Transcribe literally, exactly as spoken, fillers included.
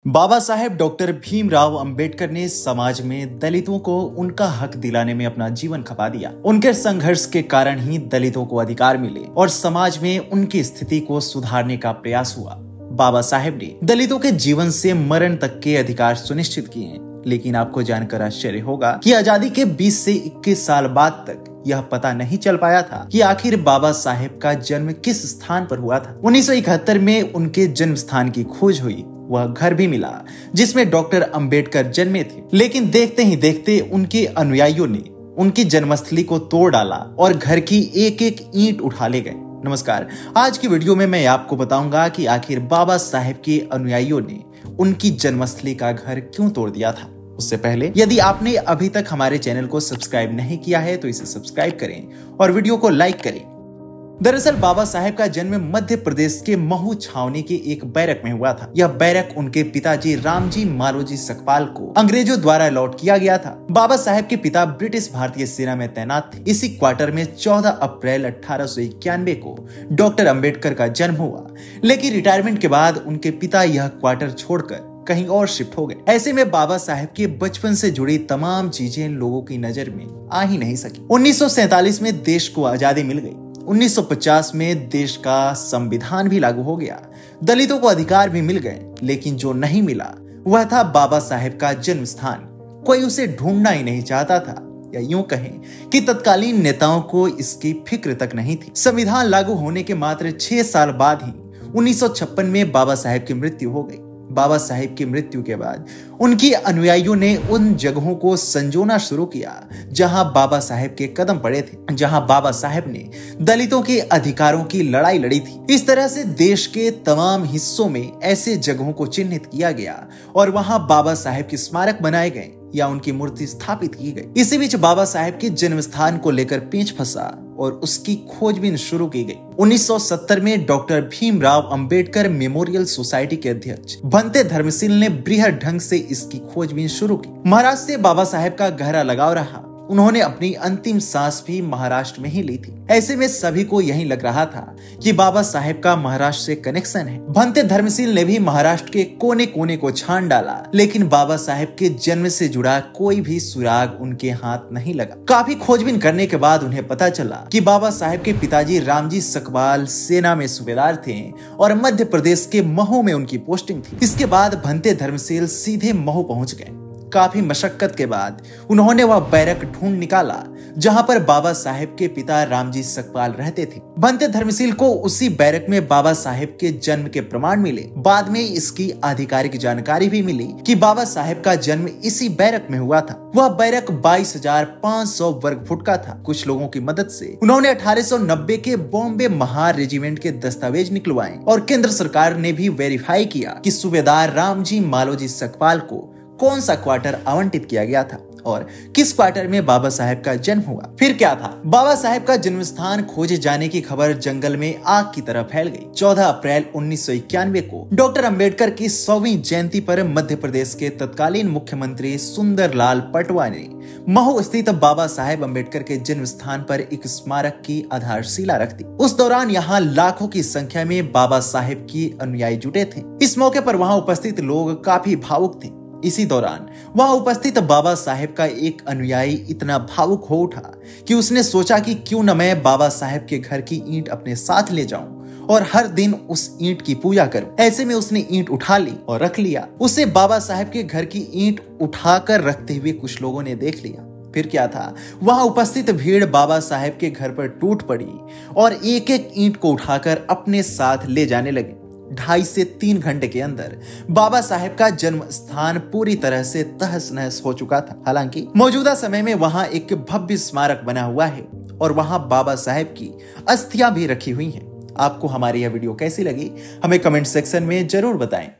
बाबा Saheb doctor Bhimrao Ambedkar ने समाज में दलितों को उनका हक दिलाने में अपना जीवन खपा दिया। उनके संघर्ष के कारण ही दलितों को अधिकार मिले और समाज में उनकी स्थिति को सुधारने का प्रयास हुआ। बाबा साहेब ने दलितों के जीवन से मरण तक के अधिकार सुनिश्चित किए हैं। लेकिन आपको जानकर आश्चर्य होगा कि आजादी के बीस से इक्कीस साल बाद तक यह पता नहीं चल पाया था कि आखिर बाबा साहेब का जन्म किस स्थान पर हुआ था। उन्नीस सौ इकहत्तर में उनके जन्म स्थान की खोज हुई। वह घर भी मिला जिसमें डॉक्टर अंबेडकर जन्मे थे। लेकिन देखते ही देखते उनके अनुयायियों ने उनकी जन्मस्थली को तोड़ डाला और घर की एक एक ईंट उठा ले गए। नमस्कार, आज की वीडियो में मैं आपको बताऊंगा कि आखिर बाबा साहेब के अनुयायियों ने उनकी जन्मस्थली का घर क्यों तोड़ दिया था। उससे पहले यदि आपने अभी तक हमारे चैनल को सब्सक्राइब नहीं किया है तो इसे सब्सक्राइब करें और वीडियो को लाइक करें। दरअसल बाबा साहेब का जन्म मध्य प्रदेश के महू छावनी के एक बैरक में हुआ था। यह बैरक उनके पिताजी रामजी मालोजी सकपाल को अंग्रेजों द्वारा अलॉट किया गया था। बाबा साहेब के पिता ब्रिटिश भारतीय सेना में तैनात थे। इसी क्वार्टर में चौदह अप्रैल अठारह सौ इक्यानवे को डॉक्टर अंबेडकर का जन्म हुआ। लेकिन रिटायरमेंट के बाद उनके पिता यह क्वार्टर छोड़कर कहीं और शिफ्ट हो गए। ऐसे में बाबा साहेब के बचपन से जुड़ी तमाम चीजें लोगों की नजर में आ ही नहीं सकी। उन्नीस सौ सैतालीस में देश को आजादी मिल गई। उन्नीस सौ पचास में देश का संविधान भी लागू हो गया। दलितों को अधिकार भी मिल गए। लेकिन जो नहीं मिला वह था बाबा साहेब का जन्म स्थान। कोई उसे ढूंढना ही नहीं चाहता था, या यूं कहें कि तत्कालीन नेताओं को इसकी फिक्र तक नहीं थी। संविधान लागू होने के मात्र छह साल बाद ही उन्नीस सौ छप्पन में बाबा साहेब की मृत्यु हो गई। बाबा साहेब की मृत्यु के बाद उनकी अनुयायियों ने उन जगहों को संजोना शुरू किया जहां बाबा साहेब के कदम पड़े थे, जहां बाबा साहेब ने दलितों के अधिकारों की लड़ाई लड़ी थी। इस तरह से देश के तमाम हिस्सों में ऐसे जगहों को चिन्हित किया गया और वहां बाबा साहेब के स्मारक बनाए गए या उनकी मूर्ति स्थापित की गई। इसी बीच बाबा साहेब के जन्म स्थान को लेकर पेंच फंसा और उसकी खोजबीन शुरू की गई। उन्नीस सौ सत्तर में doctor Bhimrao Ambedkar memorial society के अध्यक्ष भंते धर्मशील ने बृहद ढंग से इसकी खोजबीन शुरू की। महाराष्ट्र से बाबा साहेब का गहरा लगाव रहा। उन्होंने अपनी अंतिम सांस भी महाराष्ट्र में ही ली थी। ऐसे में सभी को यही लग रहा था कि बाबा साहेब का महाराष्ट्र से कनेक्शन है। भंते धर्मशील ने भी महाराष्ट्र के कोने कोने को छान डाला, लेकिन बाबा साहेब के जन्म से जुड़ा कोई भी सुराग उनके हाथ नहीं लगा। काफी खोजबीन करने के बाद उन्हें पता चला कि बाबा साहेब के पिताजी रामजी सकपाल सेना में सूबेदार थे और मध्य प्रदेश के महू में उनकी पोस्टिंग थी। इसके बाद भंते धर्मशील सीधे महू पहुंच गए। काफी मशक्कत के बाद उन्होंने वह बैरक ढूंढ निकाला जहां पर बाबा साहेब के पिता रामजी सकपाल रहते थे। भंते धर्मशील को उसी बैरक में बाबा साहेब के जन्म के प्रमाण मिले। बाद में इसकी आधिकारिक जानकारी भी मिली कि बाबा साहेब का जन्म इसी बैरक में हुआ था। वह बैरक बाईस हजार पाँच सौ वर्ग फुट का था। कुछ लोगों की मदद से उन्होंने अठारह सौ नब्बे के बॉम्बे महार रेजिमेंट के दस्तावेज निकलवाए और केंद्र सरकार ने भी वेरीफाई किया कि सूबेदार रामजी मालोजी सकपाल को कौन सा क्वार्टर आवंटित किया गया था और किस क्वार्टर में बाबा साहेब का जन्म हुआ। फिर क्या था, बाबा साहेब का जन्म स्थान खोजे जाने की खबर जंगल में आग की तरह फैल गई। चौदह अप्रैल उन्नीस सौ इक्यानवे को डॉक्टर अंबेडकर की सौवीं जयंती पर मध्य प्रदेश के तत्कालीन मुख्यमंत्री सुंदरलाल पटवा ने महू स्थित बाबा साहेब अंबेडकर के जन्म स्थान पर एक स्मारक की आधारशिला रख दी। उस दौरान यहाँ लाखों की संख्या में बाबा साहेब की अनुयायी जुटे थे। इस मौके पर वहाँ उपस्थित लोग काफी भावुक थे। इसी दौरान वहां उपस्थित बाबा साहेब का एक अनुयायी इतना भावुक हो उठा कि उसने सोचा कि क्यों न मैं बाबा साहेब के घर की ईंट अपने साथ ले जाऊं और हर दिन उस ईंट की पूजा करूं। ऐसे में उसने ईंट उठा ली और रख लिया। उसे बाबा साहेब के घर की ईंट उठाकर रखते हुए कुछ लोगों ने देख लिया। फिर क्या था, वहां उपस्थित भीड़ बाबा साहेब के घर पर टूट पड़ी और एक एक ईंट को उठाकर अपने साथ ले जाने लगे। ढाई से तीन घंटे के अंदर बाबा साहेब का जन्म स्थान पूरी तरह से तहस नहस हो चुका था। हालांकि मौजूदा समय में वहां एक भव्य स्मारक बना हुआ है और वहां बाबा साहेब की अस्थियां भी रखी हुई हैं। आपको हमारी यह वीडियो कैसी लगी हमें कमेंट सेक्शन में जरूर बताएं।